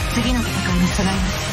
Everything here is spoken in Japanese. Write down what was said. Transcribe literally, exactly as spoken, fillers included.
次の戦いに備えます。